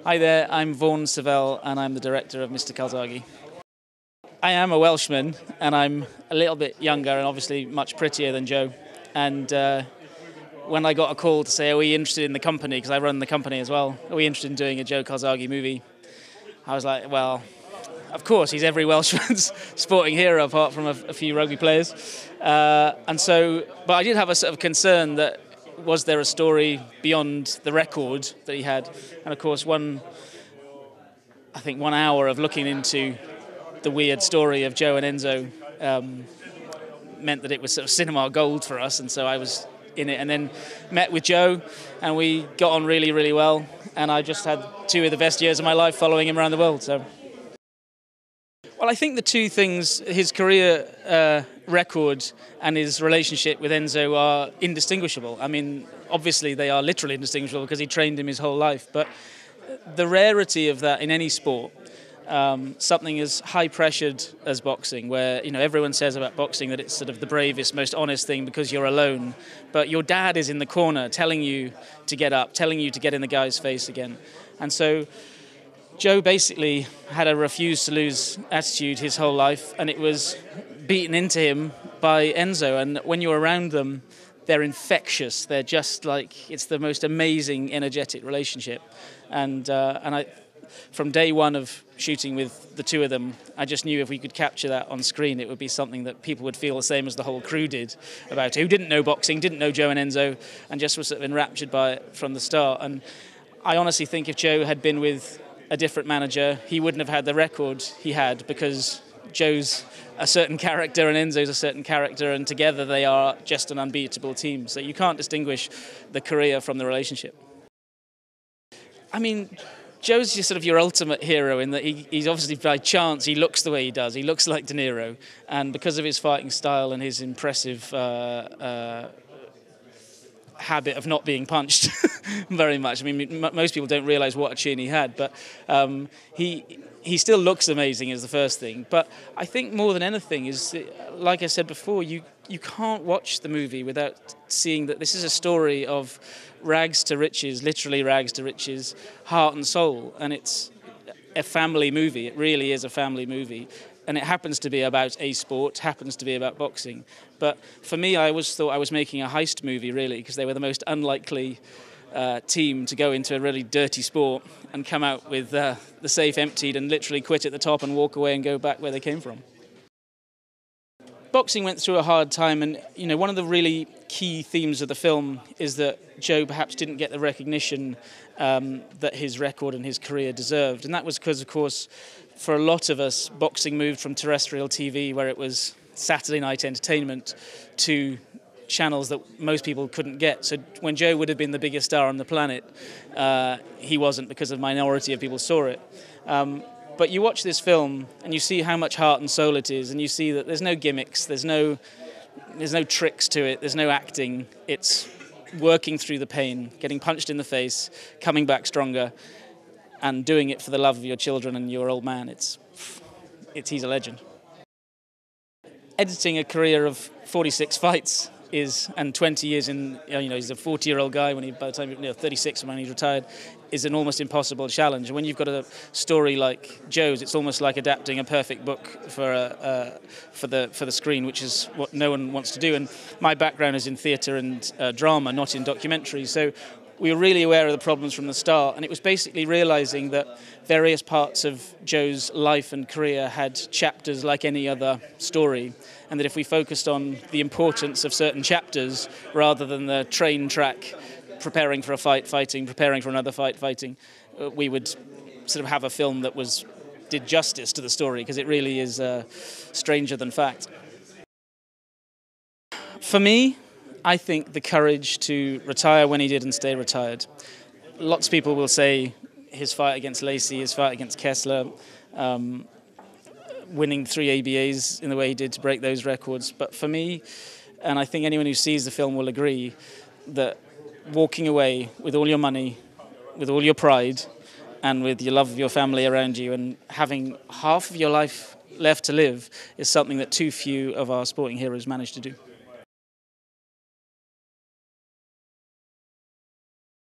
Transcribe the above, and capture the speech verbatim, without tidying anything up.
Hi there, I'm Vaughan Sivell and I'm the director of Mr Calzaghe. I am a Welshman and I'm a little bit younger and obviously much prettier than Joe. And uh, when I got a call to say, are we interested in the company, because I run the company as well, are we interested in doing a Joe Calzaghe movie? I was like, well, of course, he's every Welshman's sporting hero apart from a, a few rugby players. Uh, and so, but I did have a sort of concern that was there a story beyond the record that he had? And of course, one, I think one hour of looking into the weird story of Joe and Enzo um, meant that it was sort of cinema gold for us. And so I was in it and then met with Joe and we got on really, really well. And I just had two of the best years of my life following him around the world. So. Well, I think the two things, his career uh, record and his relationship with Enzo, are indistinguishable. I mean, obviously they are literally indistinguishable because he trained him his whole life. But the rarity of that in any sport, um, something as high-pressured as boxing, where you know everyone says about boxing that it's sort of the bravest, most honest thing because you're alone. But your dad is in the corner telling you to get up, telling you to get in the guy's face again. And so Joe basically had a refuse to lose attitude his whole life, and it was beaten into him by Enzo. And when you're around them, they're infectious. They're just like, it's the most amazing, energetic relationship. And uh, and I, from day one of shooting with the two of them, I just knew if we could capture that on screen, it would be something that people would feel the same as the whole crew did about it, who didn't know boxing, didn't know Joe and Enzo, and just were sort of enraptured by it from the start. And I honestly think if Joe had been with a different manager, he wouldn't have had the record he had, because Joe's a certain character and Enzo's a certain character, and together they are just an unbeatable team. So you can't distinguish the career from the relationship. I mean, Joe's just sort of your ultimate hero in that he, he's obviously by chance he looks the way he does. He looks like De Niro, and because of his fighting style and his impressive uh, uh, habit of not being punched very much. I mean, m- most people don't realise what a chin he had, but um, he he still looks amazing is the first thing. But I think more than anything is, like I said before, you you can't watch the movie without seeing that this is a story of rags to riches, literally rags to riches, heart and soul, and it's a family movie. It really is a family movie. And it happens to be about a sport, happens to be about boxing. But for me, I always thought I was making a heist movie, really, because they were the most unlikely uh, team to go into a really dirty sport and come out with uh, the safe emptied and literally quit at the top and walk away and go back where they came from. Boxing went through a hard time, and you know, one of the really key themes of the film is that Joe perhaps didn't get the recognition um, that his record and his career deserved. And that was because, of course, for a lot of us, boxing moved from terrestrial T V, where it was Saturday night entertainment, to channels that most people couldn't get. So when Joe would have been the biggest star on the planet, uh, he wasn't, because a minority of people saw it. Um, but you watch this film and you see how much heart and soul it is, and you see that there's no gimmicks, there's no, there's no tricks to it, there's no acting. It's working through the pain, getting punched in the face, coming back stronger, and doing it for the love of your children and your old man. It's, it's he's a legend. Editing a career of forty-six fights is, and twenty years in, you know, he's a forty-year-old guy when he, by the time, you know, thirty-six when he's retired, is an almost impossible challenge. And when you've got a story like Joe's, it's almost like adapting a perfect book for a, uh, for the for the screen, which is what no one wants to do. And my background is in theatre and uh, drama, not in documentaries. So we were really aware of the problems from the start, and it was basically realising that various parts of Joe's life and career had chapters like any other story, and that if we focused on the importance of certain chapters rather than the train track, preparing for a fight, fighting, preparing for another fight, fighting, uh, we would sort of have a film that was did justice to the story, because it really is uh, stranger than fact. For me, I think the courage to retire when he did and stay retired. Lots of people will say his fight against Lacey, his fight against Kessler, um, winning three A B As in the way he did to break those records. But for me, and I think anyone who sees the film will agree, that walking away with all your money, with all your pride, and with your love of your family around you, and having half of your life left to live, is something that too few of our sporting heroes manage to do.